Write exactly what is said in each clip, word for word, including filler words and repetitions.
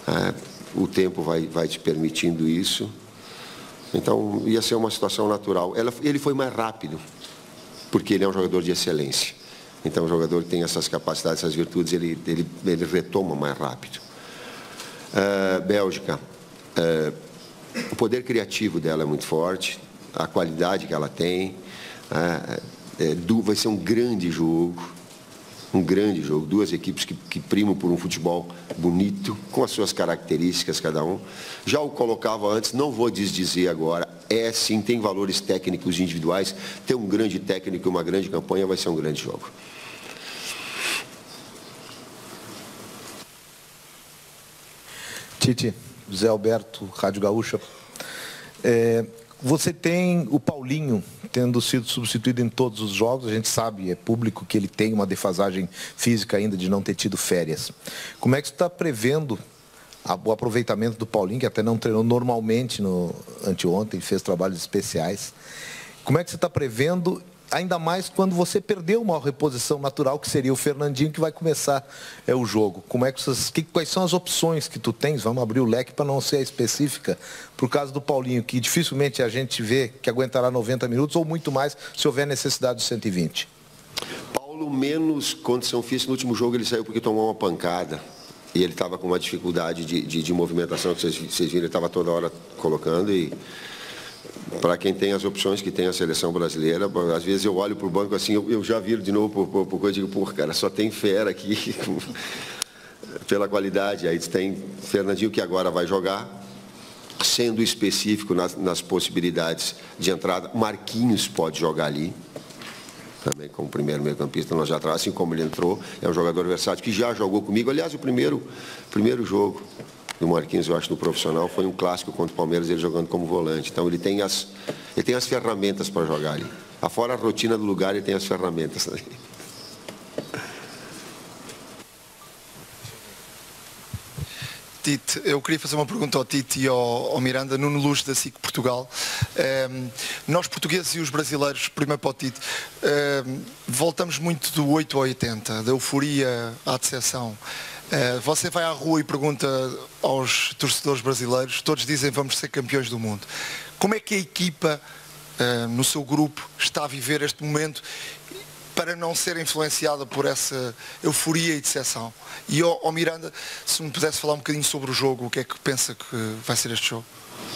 É, o tempo vai, vai te permitindo isso. Então, ia ser uma situação natural. Ela, ele foi mais rápido, porque ele é um jogador de excelência. Então, o jogador que tem essas capacidades, essas virtudes, ele, ele, ele retoma mais rápido. Uh, Bélgica, uh, o poder criativo dela é muito forte, a qualidade que ela tem. Uh, é, do, vai ser um grande jogo. Um grande jogo, duas equipes que, que primam por um futebol bonito, com as suas características cada um. Já o colocava antes, não vou desdizer agora, é sim, tem valores técnicos individuais, ter um grande técnico e uma grande campanha vai ser um grande jogo. Tite, Zé Alberto, Rádio Gaúcha. É, você tem o Paulinho tendo sido substituído em todos os jogos. A gente sabe, é público, que ele tem uma defasagem física ainda de não ter tido férias. Como é que você está prevendo a, o aproveitamento do Paulinho, que até não treinou normalmente no anteontem, fez trabalhos especiais? Como é que você está prevendo, ainda mais quando você perdeu uma reposição natural, que seria o Fernandinho, que vai começar é, o jogo? Como é que vocês, que, quais são as opções que tu tens? Vamos abrir o leque para não ser específica, por causa do Paulinho, que dificilmente a gente vê que aguentará noventa minutos, ou muito mais, se houver necessidade de cento e vinte. Paulo, menos condição física. No último jogo ele saiu porque tomou uma pancada. E ele estava com uma dificuldade de, de, de movimentação, que vocês, vocês viram, ele estava toda hora colocando. E para quem tem as opções que tem a seleção brasileira, às vezes eu olho para o banco assim, eu, eu já viro de novo por, por, por coisa e digo, pô, cara, só tem fera aqui pela qualidade. Aí tem Fernandinho, que agora vai jogar, sendo específico nas, nas possibilidades de entrada. Marquinhos pode jogar ali, também como primeiro meio-campista, nós já atrás, assim como ele entrou, é um jogador versátil que já jogou comigo. Aliás, o primeiro, primeiro jogo do Marquinhos, eu acho, no profissional, foi um clássico contra o Palmeiras, ele jogando como volante. Então, ele tem as, ele tem as ferramentas para jogar ali. Afora a rotina do lugar, ele tem as ferramentas ali. Tite, eu queria fazer uma pergunta ao Tite e ao, ao Miranda, Nuno Luz da SIC Portugal. Um, nós portugueses e os brasileiros, primeiro para o Tite, um, voltamos muito do oito ao oitenta, da euforia à decepção. Uh, você vai à rua e pergunta aos torcedores brasileiros, todos dizem vamos ser campeões do mundo. Como é que a equipa, uh, no seu grupo, está a viver este momento para não ser influenciada por essa euforia e decepção? E ao, ao Miranda, se me pudesse falar um bocadinho sobre o jogo, o que é que pensa que vai ser este jogo?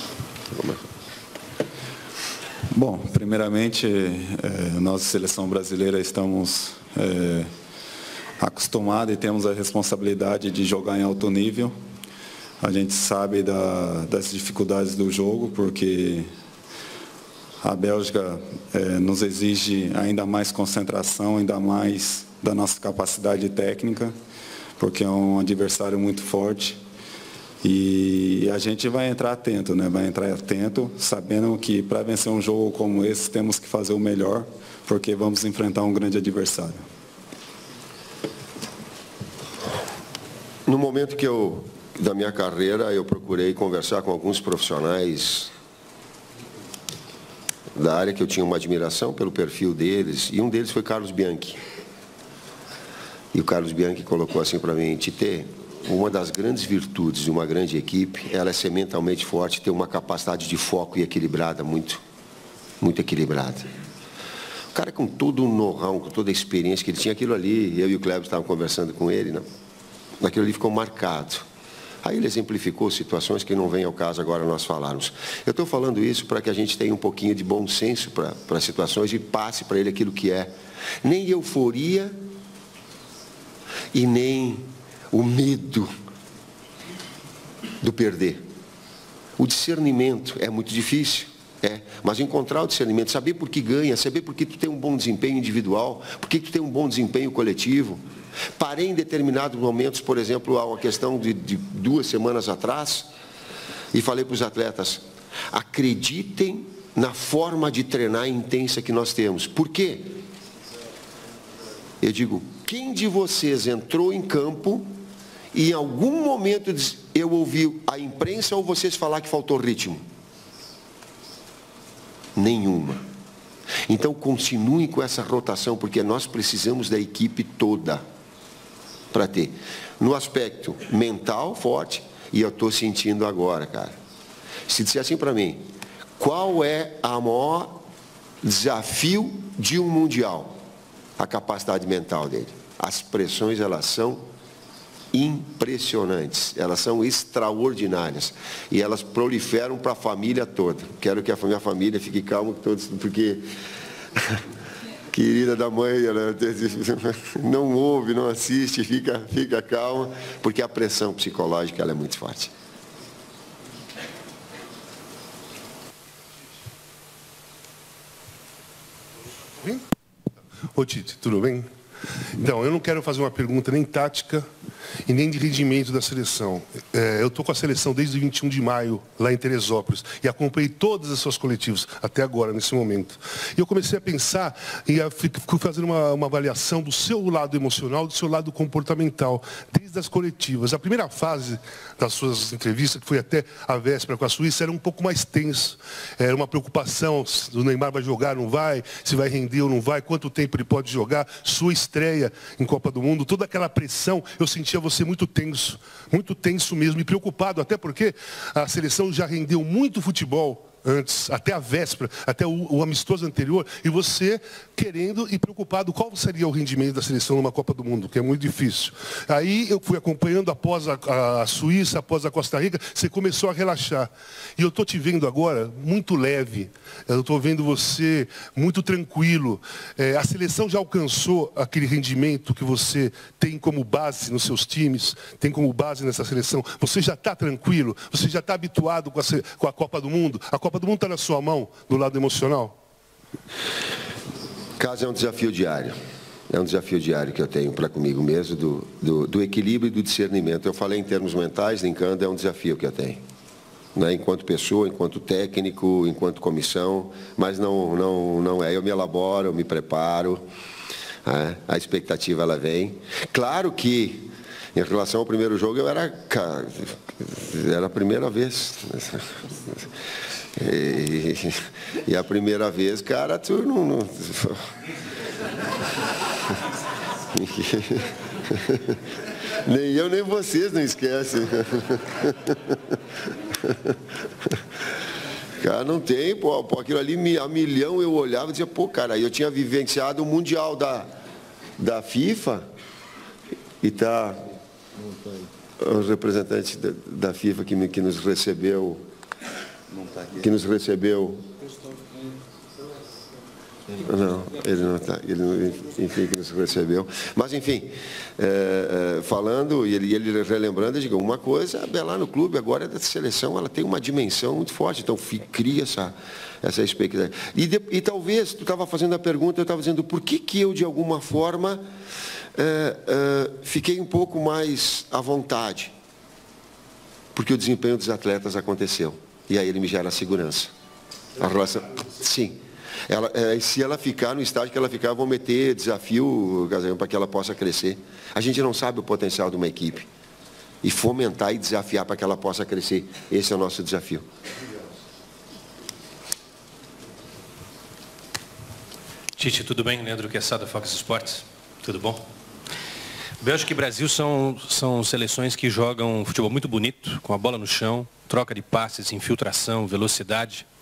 Bom, primeiramente, eh, nós, seleção brasileira, estamos eh, acostumados e temos a responsabilidade de jogar em alto nível. A gente sabe da, das dificuldades do jogo, porque a Bélgica eh, nos exige ainda mais concentração, ainda mais da nossa capacidade técnica, porque é um adversário muito forte. E a gente vai entrar atento, né? Vai entrar atento, sabendo que para vencer um jogo como esse temos que fazer o melhor, porque vamos enfrentar um grande adversário. No momento que eu, da minha carreira, eu procurei conversar com alguns profissionais da área que eu tinha uma admiração pelo perfil deles, e um deles foi Carlos Bianchi. E o Carlos Bianchi colocou assim para mim: Tite, uma das grandes virtudes de uma grande equipe, ela é ser mentalmente forte, ter uma capacidade de foco e equilibrada, muito, muito equilibrada. O cara, com todo o know-how, com toda a experiência que ele tinha, aquilo ali, eu e o Kleber estavam conversando com ele, né? Aquilo ali ficou marcado. Aí ele exemplificou situações que não vem ao caso agora nós falarmos. Eu estou falando isso para que a gente tenha um pouquinho de bom senso para as situações e passe para ele aquilo que é. Nem euforia e nem o medo do perder. O discernimento é muito difícil, é, mas encontrar o discernimento, saber por que ganha, saber por que tu tem um bom desempenho individual, por que tu tem um bom desempenho coletivo. Parei em determinados momentos, por exemplo, há uma questão de, de duas semanas atrás, e falei para os atletas: acreditem na forma de treinar intensa que nós temos. Por quê? Eu digo, quem de vocês entrou em campo e em algum momento eu ouvi a imprensa ou vocês falar que faltou ritmo? Nenhuma. Então continuem com essa rotação, porque nós precisamos da equipe toda para ter, no aspecto mental forte E eu estou sentindo agora, cara. Se disser assim para mim, qual é a maior desafio de um mundial? A capacidade mental dele. As pressões, elas são impressionantes, elas são extraordinárias e elas proliferam para a família toda. Quero que a minha família fique calma, todos, porque querida da mãe, ela não ouve, não assiste, fica, fica calma, porque a pressão psicológica ela é muito forte. Ô Tite, tudo bem? Então, eu não quero fazer uma pergunta nem tática e nem de rendimento da seleção. É, eu estou com a seleção desde vinte e um de maio, lá em Teresópolis, e acompanhei todas as suas coletivas, até agora, nesse momento. E eu comecei a pensar e a fazer uma, uma avaliação do seu lado emocional, do seu lado comportamental, desde as coletivas. A primeira fase das suas entrevistas, que foi até a véspera com a Suíça, era um pouco mais tenso. Era uma preocupação, se o Neymar vai jogar, não vai, se vai render ou não vai, quanto tempo ele pode jogar, sua estreia em Copa do Mundo, toda aquela pressão, eu sentia você muito tenso, muito tenso mesmo, e preocupado, até porque a seleção já rendeu muito futebol antes, até a véspera, até o, o amistoso anterior, e você querendo e preocupado qual seria o rendimento da seleção numa Copa do Mundo, que é muito difícil. Aí eu fui acompanhando após a, a Suíça, após a Costa Rica, você começou a relaxar. E eu estou te vendo agora muito leve, eu estou vendo você muito tranquilo. É, a seleção já alcançou aquele rendimento que você tem como base nos seus times, tem como base nessa seleção. Você já está tranquilo? Você já está habituado com a, com a Copa do Mundo? A Copa do Mundo está na sua mão, do lado emocional? Caso é um desafio diário. É um desafio diário que eu tenho para comigo mesmo, do, do, do equilíbrio e do discernimento. Eu falei em termos mentais, brincando, é um desafio que eu tenho. Né? Enquanto pessoa, enquanto técnico, enquanto comissão, mas não, não, não é. Eu me elaboro, eu me preparo, né? A expectativa ela vem. Claro que, em relação ao primeiro jogo, eu era, era a primeira vez. E, e a primeira vez, cara, tu não... não... nem eu, nem vocês não esquecem. Cara, não tem, pô, pô, aquilo ali a milhão eu olhava e dizia, pô, cara, eu tinha vivenciado o Mundial da, da FIFA e tá o representante da, da FIFA que, me, que nos recebeu, que nos recebeu. Não, ele não está, ele não, enfim, que nos recebeu. Mas, enfim, é, é, falando, e ele, ele relembrando, eu digo, uma coisa é lá no clube, agora a seleção, ela tem uma dimensão muito forte, então cria essa, essa expectativa. E, de, e talvez, tu estava fazendo a pergunta, eu estava dizendo, por que que eu, de alguma forma, é, é, fiquei um pouco mais à vontade? Porque o desempenho dos atletas aconteceu, e aí ele me gera segurança. A relação, sim. Ela, é, se ela ficar no estágio que ela ficar, vão meter desafio para que ela possa crescer. A gente não sabe o potencial de uma equipe. E fomentar e desafiar para que ela possa crescer. Esse é o nosso desafio. Tite, tudo bem? Leandro Quesada, Fox Sports. Tudo bom? Bélgica e Brasil são, são seleções que jogam futebol muito bonito, com a bola no chão, troca de passes, infiltração, velocidade.